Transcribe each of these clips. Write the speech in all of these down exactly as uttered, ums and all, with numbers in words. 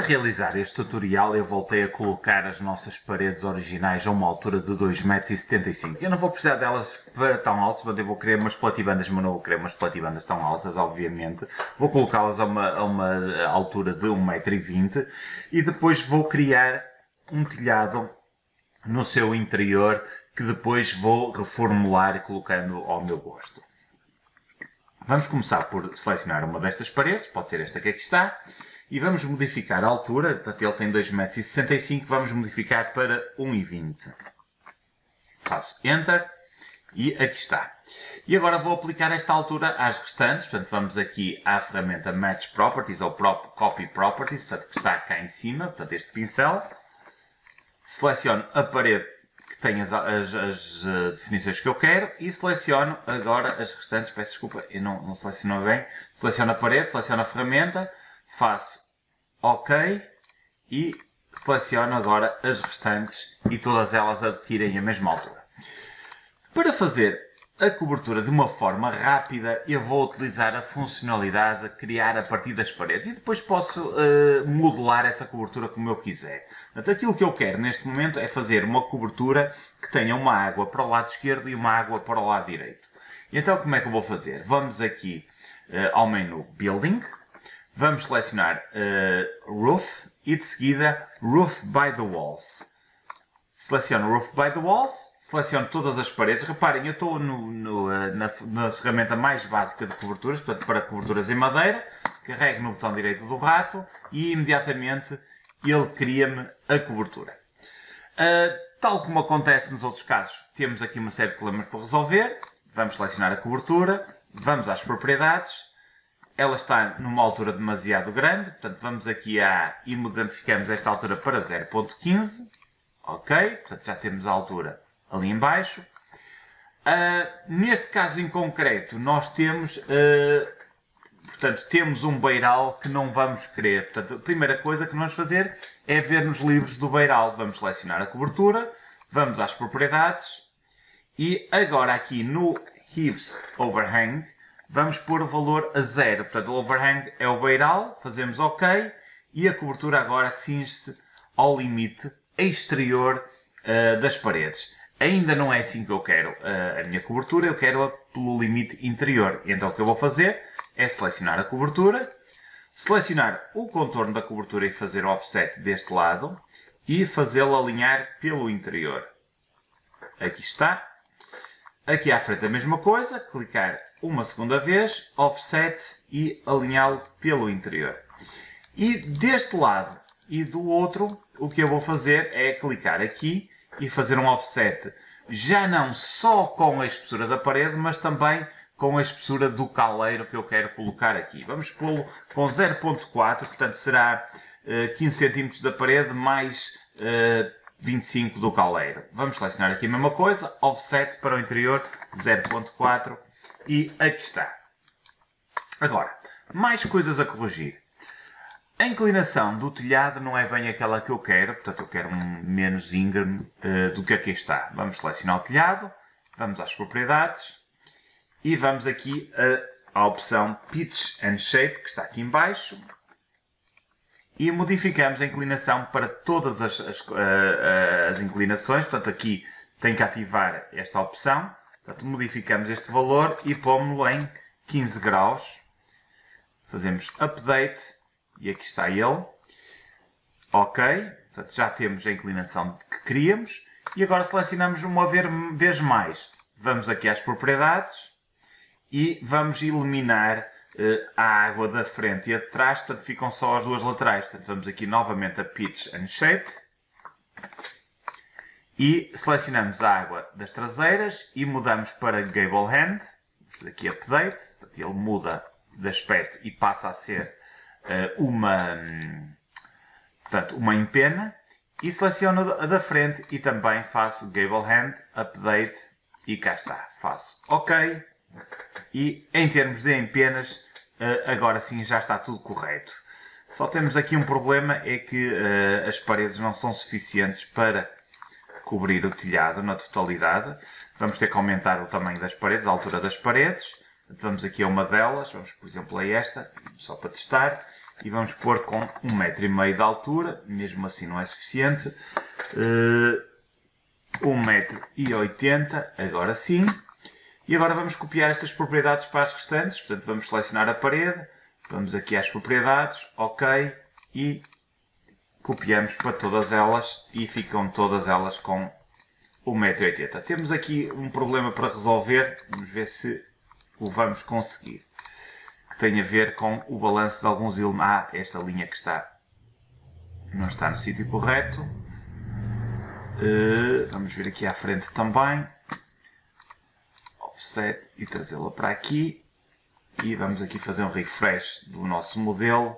realizar este tutorial eu voltei a colocar as nossas paredes originais a uma altura de dois metros e setenta e cinco. Eu não vou precisar delas para tão altas, mas eu vou querer umas platibandas, mas não vou querer umas platibandas tão altas, obviamente. Vou colocá-las a uma, a uma altura de um metro e vinte e depois vou criar um telhado no seu interior que depois vou reformular colocando ao meu gosto. Vamos começar por selecionar uma destas paredes, pode ser esta que aqui está, e vamos modificar a altura, portanto ele tem dois metros e sessenta e cinco, vamos modificar para um metro e vinte. Faço Enter e aqui está. E agora vou aplicar esta altura às restantes, portanto vamos aqui à ferramenta Match Properties ou Copy Properties, portanto que está cá em cima, portanto este pincel. Seleciono a parede que tem as, as, as uh, definições que eu quero e seleciono agora as restantes, peço desculpa, eu não, não seleciono bem, seleciono a parede, seleciono a ferramenta, faço OK e seleciono agora as restantes e todas elas adquirem a mesma altura. Para fazer a cobertura de uma forma rápida, eu vou utilizar a funcionalidade de criar a partir das paredes e depois posso uh, modelar essa cobertura como eu quiser. Portanto, aquilo que eu quero neste momento é fazer uma cobertura que tenha uma água para o lado esquerdo e uma água para o lado direito. E então como é que eu vou fazer? Vamos aqui uh, ao menu Building, vamos selecionar uh, Roof e de seguida Roof by the Walls. Seleciono Roof by the Walls, seleciono todas as paredes. Reparem, eu estou no, no, na, na ferramenta mais básica de coberturas, portanto para coberturas em madeira. Carrego no botão direito do rato e imediatamente ele cria-me a cobertura. Uh, tal como acontece nos outros casos, temos aqui uma série de problemas para resolver. Vamos selecionar a cobertura, vamos às propriedades. Ela está numa altura demasiado grande, portanto vamos aqui à e modificamos esta altura para zero ponto quinze. Ok, portanto já temos a altura ali em baixo. Uh, neste caso em concreto, nós temos, uh, portanto, temos um beiral que não vamos querer. Portanto, a primeira coisa que vamos fazer é ver nos livros do beiral. Vamos selecionar a cobertura, vamos às propriedades e agora aqui no Eaves Overhang vamos pôr o valor a zero. Portanto, o overhang é o beiral, fazemos OK e a cobertura agora cinge-se ao limite exterior uh, das paredes. Ainda não é assim que eu quero uh, a minha cobertura, eu quero-a pelo limite interior. E então o que eu vou fazer é selecionar a cobertura, selecionar o contorno da cobertura e fazer o offset deste lado e fazê-lo alinhar pelo interior. Aqui está. Aqui à frente a mesma coisa, clicar uma segunda vez, offset e alinhá-lo pelo interior. E deste lado e do outro, o que eu vou fazer é clicar aqui e fazer um offset, já não só com a espessura da parede, mas também com a espessura do caleiro que eu quero colocar aqui. Vamos pô-lo com zero ponto quatro, portanto será uh, quinze centímetros da parede mais uh, vinte e cinco do caleiro. Vamos selecionar aqui a mesma coisa, offset para o interior zero ponto quatro e aqui está. Agora, mais coisas a corrigir. A inclinação do telhado não é bem aquela que eu quero, portanto eu quero um menos íngreme uh, do que aqui está. Vamos selecionar o telhado, vamos às propriedades e vamos aqui a, à opção Pitch and Shape, que está aqui em baixo, e modificamos a inclinação para todas as, as, uh, uh, as inclinações, portanto aqui tem que ativar esta opção, portanto modificamos este valor e pomos-lo em quinze graus, fazemos Update. E aqui está ele. OK. Portanto, já temos a inclinação que queríamos. E agora selecionamos uma vez mais. Vamos aqui às propriedades. E vamos eliminar uh, a água da frente e a de trás. Portanto, ficam só as duas laterais. Portanto, vamos aqui novamente a Pitch and Shape. E selecionamos a água das traseiras. E mudamos para Gable Hand. Vamos aqui Update. Portanto, ele muda de aspecto e passa a ser uma, portanto, uma empena e seleciono a da frente e também faço Gable Hand, Update e cá está. Faço OK e em termos de empenas agora sim já está tudo correto. Só temos aqui um problema, é que uh, as paredes não são suficientes para cobrir o telhado na totalidade. Vamos ter que aumentar o tamanho das paredes, a altura das paredes. Vamos aqui a uma delas, vamos por exemplo a esta, só para testar. e vamos pôr com um metro e meio de altura, mesmo assim não é suficiente. Uh, um metro e oitenta, agora sim. E agora vamos copiar estas propriedades para as restantes. Portanto, vamos selecionar a parede, vamos aqui às propriedades, ok, e copiamos para todas elas e ficam todas elas com um metro e oitenta. Temos aqui um problema para resolver, vamos ver se o vamos conseguir. Que tem a ver com o balanço de alguns elementos. Ah, esta linha que está não está no sítio correto. Uh, vamos ver aqui à frente também. Offset e trazê-la para aqui. E vamos aqui fazer um refresh do nosso modelo.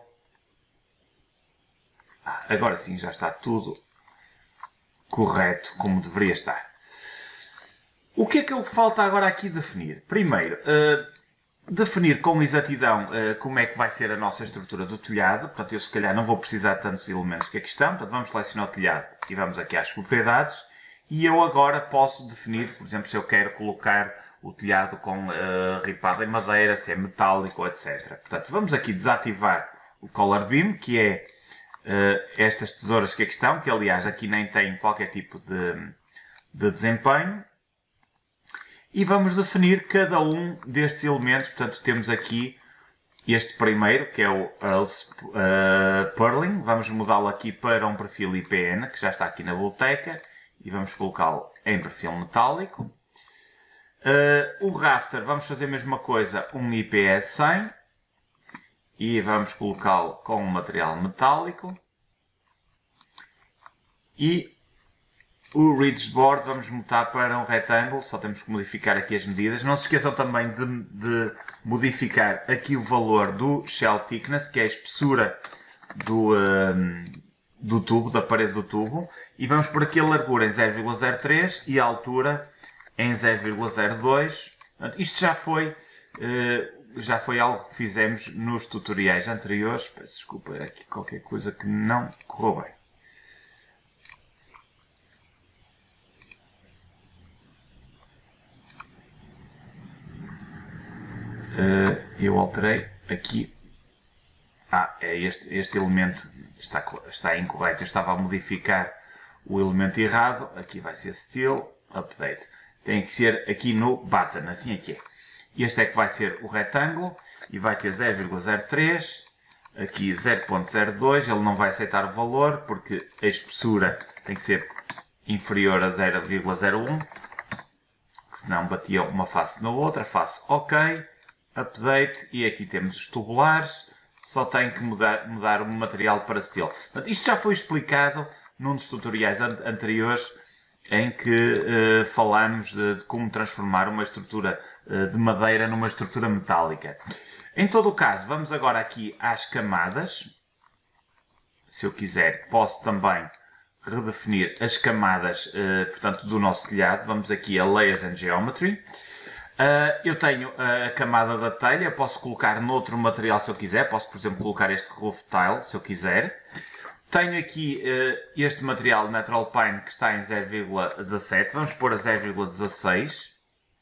Ah, agora sim já está tudo correto como deveria estar. O que é que falta agora aqui definir? Primeiro, uh, definir com exatidão uh, como é que vai ser a nossa estrutura do telhado. Portanto, eu se calhar não vou precisar de tantos elementos que aqui estão. Portanto, vamos selecionar o telhado e vamos aqui às propriedades. E eu agora posso definir, por exemplo, se eu quero colocar o telhado com uh, ripado em madeira, se é metálico, etcétera. Portanto, vamos aqui desativar o Color Beam, que é uh, estas tesouras que aqui estão, que aliás aqui nem têm qualquer tipo de, de desempenho. E vamos definir cada um destes elementos. Portanto, temos aqui este primeiro, que é o Else uh, Purling. Vamos mudá-lo aqui para um perfil I P N, que já está aqui na biblioteca. E vamos colocá-lo em perfil metálico. Uh, o Rafter, vamos fazer a mesma coisa, um I P S cem. E vamos colocá-lo com um material metálico. E o Ridgeboard vamos mutar para um retângulo, só temos que modificar aqui as medidas. Não se esqueçam também de, de modificar aqui o valor do Shell Thickness, que é a espessura do... Um, do tubo, da parede do tubo, e vamos por aqui a largura em zero vírgula zero três e a altura em zero vírgula zero dois. Isto já foi, já foi algo que fizemos nos tutoriais anteriores. Peço desculpa, era aqui qualquer coisa que não correu bem. Eu alterei aqui. Ah, é este, este elemento está, está incorreto. Eu estava a modificar o elemento errado. Aqui vai ser Steel, Update. Tem que ser aqui no Button, assim é que é. Este é que vai ser o retângulo e vai ter zero vírgula zero três, aqui zero vírgula zero dois. Ele não vai aceitar o valor porque a espessura tem que ser inferior a zero vírgula zero um, senão batia uma face na outra. Faço OK, Update, e aqui temos os tubulares. Só tenho que mudar, mudar o material para Steel. Portanto, isto já foi explicado num dos tutoriais an anteriores em que uh, falamos de, de como transformar uma estrutura uh, de madeira numa estrutura metálica. Em todo o caso, vamos agora aqui às camadas. Se eu quiser, posso também redefinir as camadas uh, portanto, do nosso telhado. Vamos aqui a Layers and Geometry. Uh, eu tenho a camada da telha, posso colocar noutro material se eu quiser, posso por exemplo colocar este roof tile se eu quiser. Tenho aqui uh, este material Natural Pine que está em zero vírgula dezassete, vamos pôr a zero vírgula dezasseis,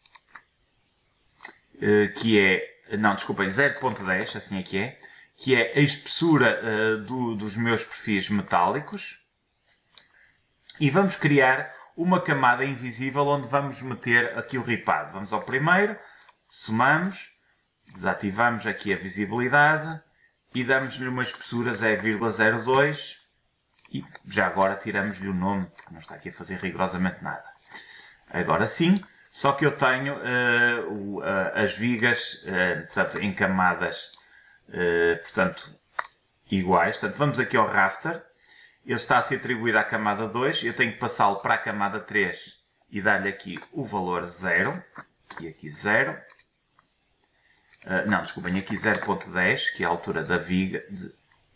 uh, que é, não desculpem, zero vírgula dez, assim é que é, que é a espessura uh, do, dos meus perfis metálicos. E vamos criar uma camada invisível onde vamos meter aqui o ripado. Vamos ao primeiro, somamos, desativamos aqui a visibilidade e damos-lhe uma espessura zero vírgula zero dois e já agora tiramos-lhe o nome, porque não está aqui a fazer rigorosamente nada. Agora sim, só que eu tenho uh, o, uh, as vigas uh, portanto, em camadas uh, portanto, iguais. Portanto, vamos aqui ao Rafter. Ele está a ser atribuído à camada dois, eu tenho que passá-lo para a camada três e dar-lhe aqui o valor zero, e aqui zero. Uh, não, desculpem, aqui zero vírgula dez, que é a altura da viga. De...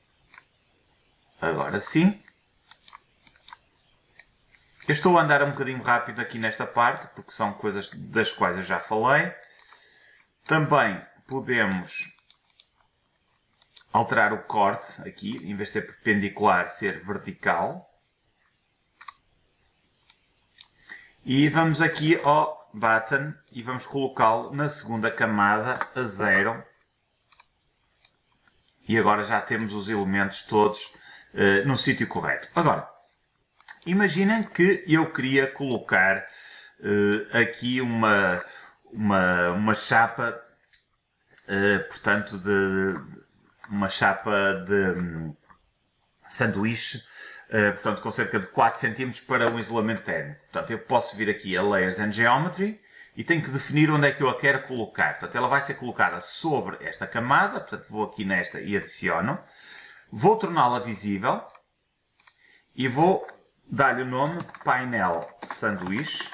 Agora sim. Eu estou a andar um bocadinho rápido aqui nesta parte, porque são coisas das quais eu já falei. Também podemos alterar o corte aqui, em vez de ser perpendicular, ser vertical. E vamos aqui ao Button e vamos colocá-lo na segunda camada a zero E agora já temos os elementos todos uh, no sítio correto. Agora, imaginem que eu queria colocar uh, aqui uma, uma, uma chapa, uh, portanto, de uma chapa de um, sanduíche, uh, portanto, com cerca de quatro centímetros para um isolamento térmico. Portanto, eu posso vir aqui a Layers and Geometry e tenho que definir onde é que eu a quero colocar. Portanto, ela vai ser colocada sobre esta camada, portanto, vou aqui nesta e adiciono. Vou torná-la visível e vou dar-lhe o nome Painel Sanduíche.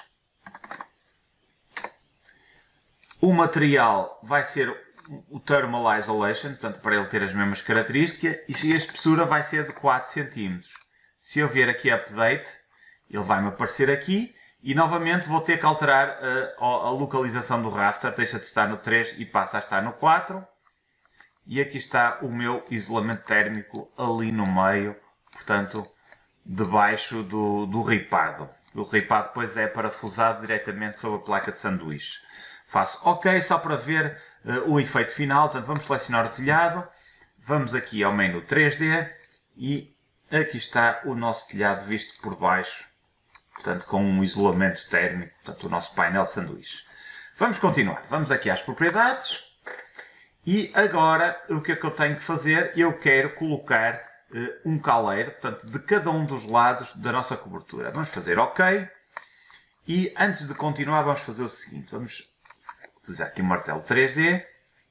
O material vai ser o Thermal Isolation, portanto, para ele ter as mesmas características, e a espessura vai ser de quatro centímetros. Se eu vier aqui Update, ele vai-me aparecer aqui, e novamente vou ter que alterar a, a localização do rafter, deixa de estar no três e passa a estar no quatro. E aqui está o meu isolamento térmico ali no meio, portanto, debaixo do, do ripado. O ripado depois é parafusado diretamente sobre a placa de sanduíche. Faço OK só para ver uh, o efeito final. Portanto, vamos selecionar o telhado. Vamos aqui ao menu três D e aqui está o nosso telhado visto por baixo. Portanto, com um isolamento térmico. Portanto, o nosso painel sanduíche. Vamos continuar. Vamos aqui às propriedades. E agora, o que é que eu tenho que fazer? Eu quero colocar uh, um caleiro, portanto, de cada um dos lados da nossa cobertura. Vamos fazer OK. E antes de continuar, vamos fazer o seguinte. Vamos utilizar aqui o martelo três D.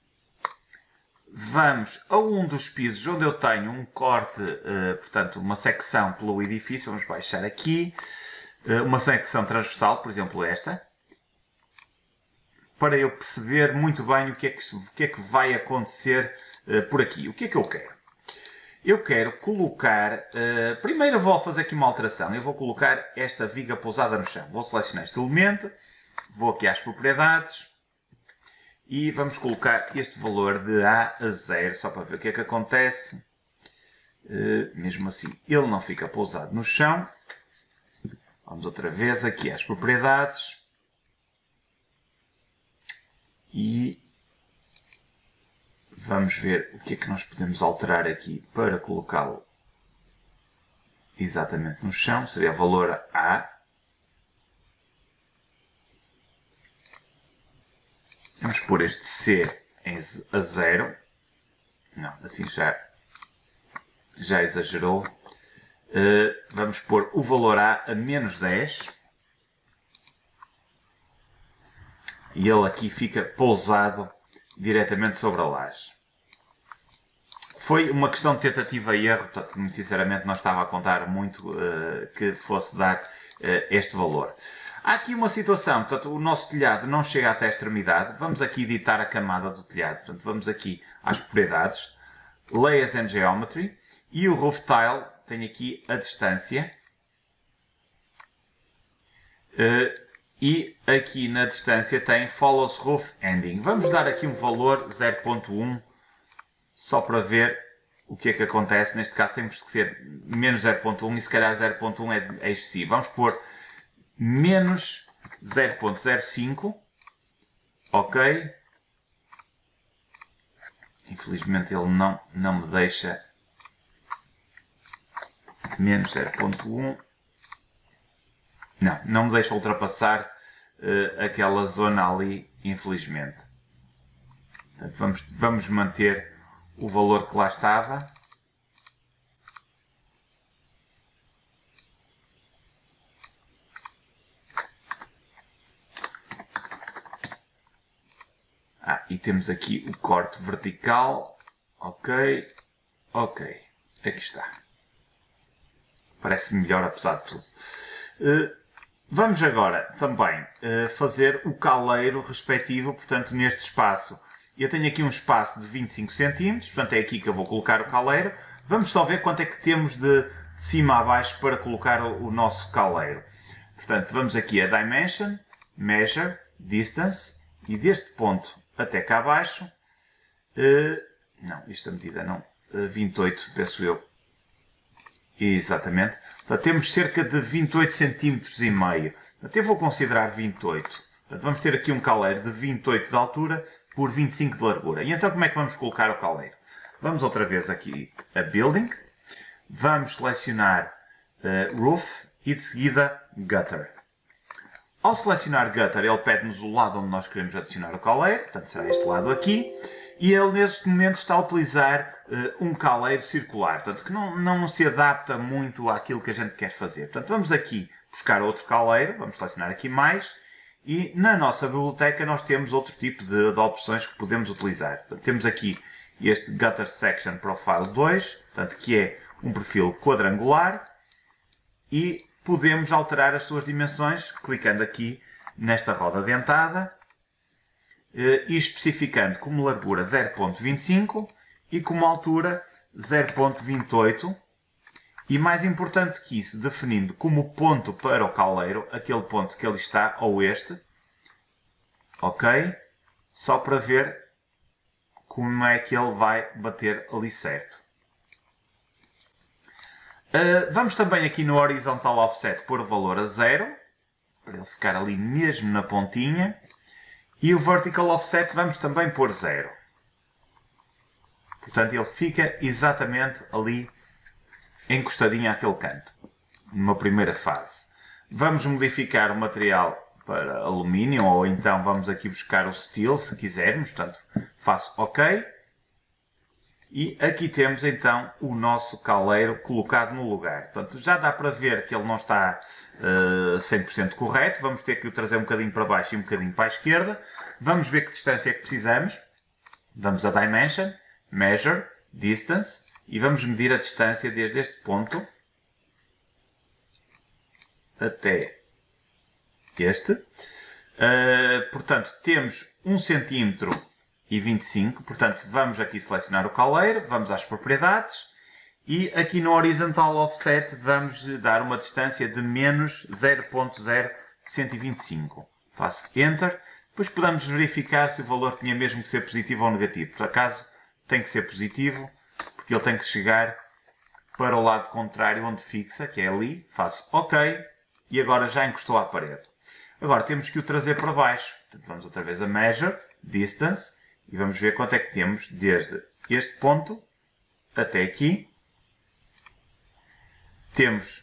Vamos a um dos pisos onde eu tenho um corte, uh, portanto, uma secção pelo edifício. Vamos baixar aqui. Uh, uma secção transversal, por exemplo, esta. Para eu perceber muito bem o que é que, o que, é que vai acontecer uh, por aqui. O que é que eu quero? Eu quero colocar... Uh, primeiro vou fazer aqui uma alteração. Eu vou colocar esta viga pousada no chão. Vou selecionar este elemento. Vou aqui às propriedades. E vamos colocar este valor de A a zero. Só para ver o que é que acontece. Uh, mesmo assim, ele não fica pousado no chão. Vamos outra vez aqui às propriedades. E vamos ver o que é que nós podemos alterar aqui para colocá-lo exatamente no chão. Seria o valor A. Vamos pôr este C em a zero. Não, assim já, já exagerou. Uh, vamos pôr o valor A a menos dez. E ele aqui fica pousado diretamente sobre a laje. Foi uma questão de tentativa e erro, portanto, muito sinceramente não estava a contar muito uh, que fosse dar uh, este valor. Há aqui uma situação, portanto, o nosso telhado não chega até a extremidade. Vamos aqui editar a camada do telhado. Portanto, vamos aqui às propriedades, Layers and Geometry, e o Roof Tile tem aqui a distância. Uh, E aqui na distância tem Follows Roof Ending. Vamos dar aqui um valor zero ponto um, só para ver o que é que acontece. Neste caso temos que ser menos zero ponto um e se calhar zero ponto um é, é excessivo. Vamos pôr menos zero ponto zero cinco. OK. Infelizmente ele não, não me deixa. Menos zero ponto um. Não, não me deixa ultrapassar uh, aquela zona ali, infelizmente. Portanto, vamos, vamos manter o valor que lá estava. Ah, e temos aqui o corte vertical. OK. OK. Aqui está. Parece melhor apesar de tudo. Uh, Vamos agora também uh, fazer o caleiro respectivo, portanto, neste espaço. Eu tenho aqui um espaço de vinte e cinco centímetros, portanto é aqui que eu vou colocar o caleiro. Vamos só ver quanto é que temos de cima a baixo para colocar o, o nosso caleiro. Portanto, vamos aqui a Dimension, Measure, Distance, e deste ponto até cá abaixo, uh, não, esta medida não, uh, vinte e oito, penso eu. Exatamente. Portanto, temos cerca de vinte e oito centímetros e meio. Portanto, eu vou considerar vinte e oito. Portanto, vamos ter aqui um caleiro de vinte e oito de altura por vinte e cinco de largura. E então como é que vamos colocar o caleiro? Vamos outra vez aqui a Building. Vamos selecionar uh, Roof e de seguida Gutter. Ao selecionar Gutter, ele pede-nos o lado onde nós queremos adicionar o caleiro, portanto será este lado aqui. E ele neste momento está a utilizar uh, um caleiro circular, portanto que não, não se adapta muito àquilo que a gente quer fazer. Portanto vamos aqui buscar outro caleiro, vamos selecionar aqui mais. E na nossa biblioteca nós temos outro tipo de, de opções que podemos utilizar. Portanto, temos aqui este Gutter Section Profile dois, portanto, que é um perfil quadrangular. E podemos alterar as suas dimensões clicando aqui nesta roda dentada e especificando como largura zero ponto vinte e cinco e como altura zero ponto vinte e oito. E mais importante que isso, definindo como ponto para o caleiro, aquele ponto que ele está, ou este. Ok? Só para ver como é que ele vai bater ali certo. Uh, vamos também aqui no Horizontal Offset pôr o valor a zero, para ele ficar ali mesmo na pontinha. E o Vertical Offset vamos também pôr zero. Portanto, ele fica exatamente ali encostadinho àquele canto, numa primeira fase. Vamos modificar o material para alumínio, ou então vamos aqui buscar o steel, se quisermos. Portanto, faço OK. E aqui temos então o nosso caleiro colocado no lugar. Portanto, já dá para ver que ele não está uh, cem por cento correto. Vamos ter que o trazer um bocadinho para baixo e um bocadinho para a esquerda. Vamos ver que distância é que precisamos. Vamos a Dimension, Measure, Distance. E vamos medir a distância desde este ponto até este. Uh, portanto, temos um centímetro e vinte e cinco. Portanto, vamos aqui selecionar o caleiro, vamos às propriedades. E aqui no Horizontal Offset vamos dar uma distância de menos zero ponto zero cento e vinte e cinco. Faço Enter. Depois podemos verificar se o valor tinha mesmo que ser positivo ou negativo. Por acaso, tem que ser positivo, porque ele tem que chegar para o lado contrário onde fixa, que é ali. Faço OK. E agora já encostou à parede. Agora temos que o trazer para baixo. Portanto, vamos outra vez a Measure, Distance. E vamos ver quanto é que temos desde este ponto até aqui. Temos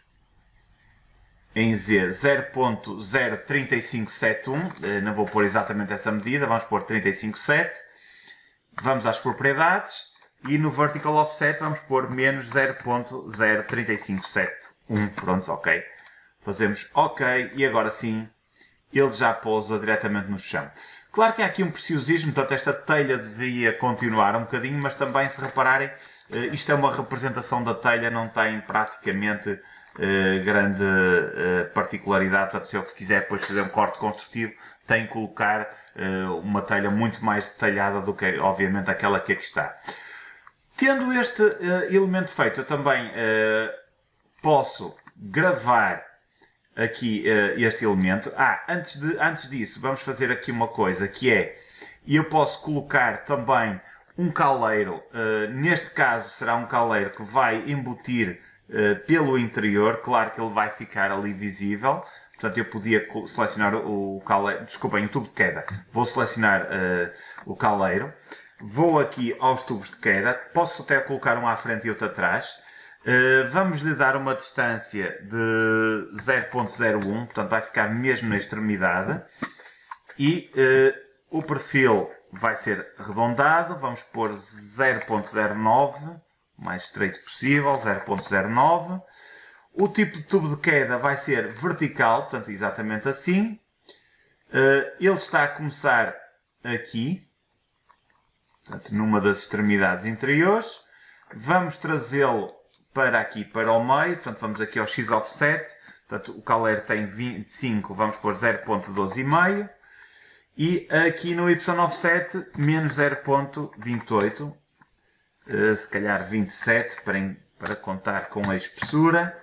em Z zero ponto zero três cinco sete um. Não vou pôr exatamente essa medida. Vamos pôr três cinco sete. Vamos às propriedades. E no Vertical Offset vamos pôr menos zero ponto zero três cinco sete um. Pronto, OK. Fazemos OK. E agora sim, ele já pousa diretamente no chão. Claro que há aqui um preciosismo, portanto esta telha devia continuar um bocadinho, mas também, se repararem, isto é uma representação da telha, não tem praticamente uh, grande uh, particularidade. Portanto, se eu quiser depois fazer um corte construtivo, tenho que colocar uh, uma telha muito mais detalhada do que, obviamente, aquela que aqui está. Tendo este uh, elemento feito, eu também uh, posso gravar aqui uh, este elemento. Ah, antes, de, antes disso, vamos fazer aqui uma coisa, que é, eu posso colocar também um caleiro. Uh, neste caso será um caleiro que vai embutir uh, pelo interior. Claro que ele vai ficar ali visível. Portanto, eu podia selecionar o caleiro, desculpem, o tubo de queda. Vou selecionar uh, o caleiro. Vou aqui aos tubos de queda. Posso até colocar um à frente e outro atrás. Uh, vamos lhe dar uma distância de zero ponto zero um, portanto vai ficar mesmo na extremidade. E uh, o perfil vai ser arredondado, vamos pôr zero ponto zero nove, o mais estreito possível, zero ponto zero nove. O tipo de tubo de queda vai ser vertical, portanto exatamente assim. Uh, ele está a começar aqui, portanto, numa das extremidades interiores. Vamos trazê-lo para aqui, para o meio, portanto vamos aqui ao X offset, portanto o caleiro tem vinte e cinco, vamos pôr zero ponto doze e meio, e aqui no Y offset menos zero ponto vinte e oito, uh, se calhar vinte e sete para, para contar com a espessura,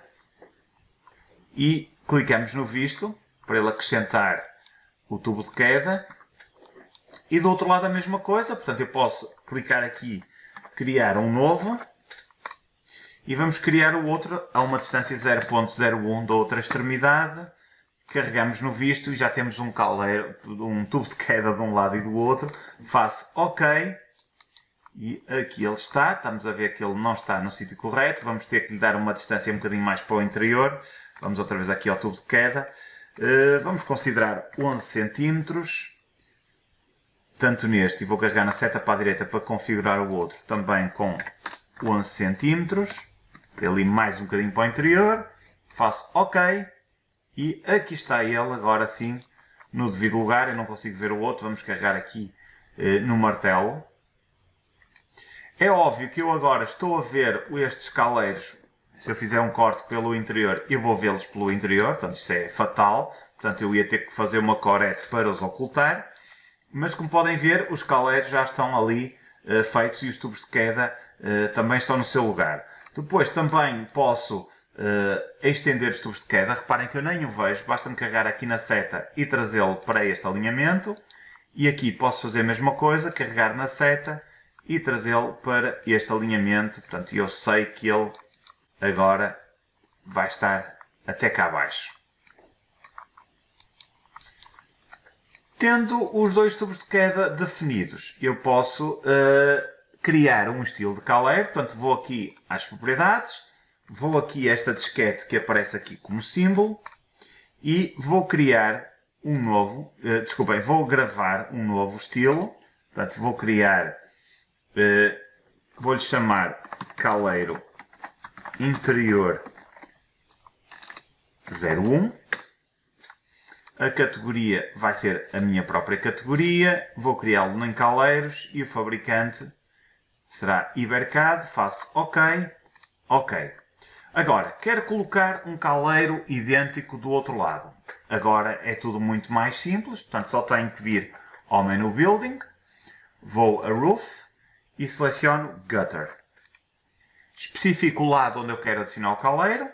e clicamos no visto para ele acrescentar o tubo de queda. E do outro lado a mesma coisa, portanto eu posso clicar aqui, criar um novo. E vamos criar o outro a uma distância zero ponto zero um da outra extremidade. Carregamos no visto e já temos um caleiro, um tubo de queda de um lado e do outro. Faço OK. E aqui ele está. Estamos a ver que ele não está no sítio correto. Vamos ter que lhe dar uma distância um bocadinho mais para o interior. Vamos outra vez aqui ao tubo de queda. Vamos considerar onze centímetros. Tanto neste, e vou carregar na seta para a direita para configurar o outro, também com onze centímetros. Ali mais um bocadinho para o interior. Faço OK. E aqui está ele, agora sim, no devido lugar. Eu não consigo ver o outro. Vamos carregar aqui eh, no martelo. É óbvio que eu agora estou a ver estes caleiros. Se eu fizer um corte pelo interior, eu vou vê-los pelo interior. Portanto, isso é fatal. Portanto, eu ia ter que fazer uma corete para os ocultar. Mas, como podem ver, os caleiros já estão ali eh, feitos e os tubos de queda eh, também estão no seu lugar. Depois, também posso eh, estender os tubos de queda. Reparem que eu nem o vejo. Basta-me carregar aqui na seta e trazê-lo para este alinhamento. E aqui posso fazer a mesma coisa. Carregar na seta e trazê-lo para este alinhamento. Portanto, eu sei que ele agora vai estar até cá abaixo. Tendo os dois tubos de queda definidos, eu posso uh, criar um estilo de caleiro. Portanto, vou aqui às propriedades, vou aqui a esta disquete que aparece aqui como símbolo e vou criar um novo, uh, desculpem, vou gravar um novo estilo. Portanto, vou criar, uh, vou-lhe chamar caleiro interior zero um. A categoria vai ser a minha própria categoria. Vou criá-lo em caleiros e o fabricante será Ibercad. Faço OK. OK. Agora, quero colocar um caleiro idêntico do outro lado. Agora é tudo muito mais simples. Portanto, só tenho que vir ao menu Building. Vou a Roof e seleciono Gutter. Especifico o lado onde eu quero adicionar o caleiro.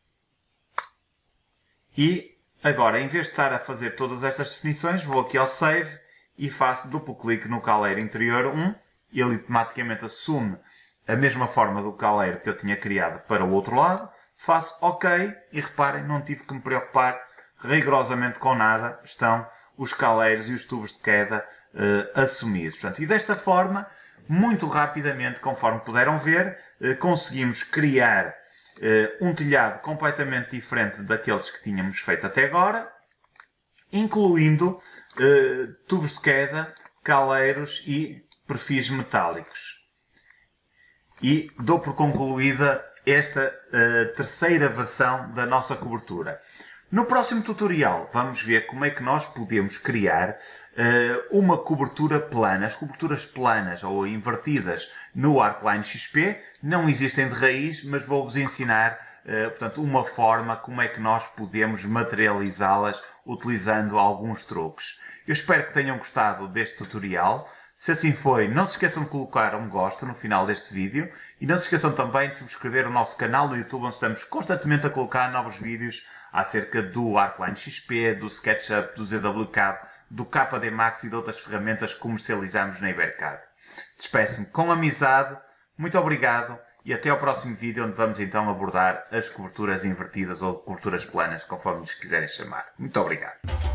E agora, em vez de estar a fazer todas estas definições, vou aqui ao Save e faço duplo clique no caleiro interior um. Ele automaticamente assume a mesma forma do caleiro que eu tinha criado para o outro lado. Faço OK e reparem, não tive que me preocupar rigorosamente com nada. Estão os caleiros e os tubos de queda uh, assumidos. Portanto, e desta forma, muito rapidamente, conforme puderam ver, uh, conseguimos criar Uh, um telhado completamente diferente daqueles que tínhamos feito até agora, incluindo uh, tubos de queda, caleiros e perfis metálicos. E dou por concluída esta uh, terceira versão da nossa cobertura. No próximo tutorial vamos ver como é que nós podemos criar uh, uma cobertura plana. As coberturas planas ou invertidas no Arcline X P não existem de raiz, mas vou-vos ensinar uh, portanto, uma forma como é que nós podemos materializá-las utilizando alguns truques. Eu espero que tenham gostado deste tutorial. Se assim foi, não se esqueçam de colocar um gosto no final deste vídeo e não se esqueçam também de subscrever o nosso canal no YouTube, onde estamos constantemente a colocar novos vídeos acerca do Arcline X P, do SketchUp, do Z W Cab, do K D Max e de outras ferramentas que comercializamos na Ibercad. Despeço-me com amizade, muito obrigado e até ao próximo vídeo, onde vamos então abordar as coberturas invertidas ou coberturas planas, conforme nos quiserem chamar. Muito obrigado.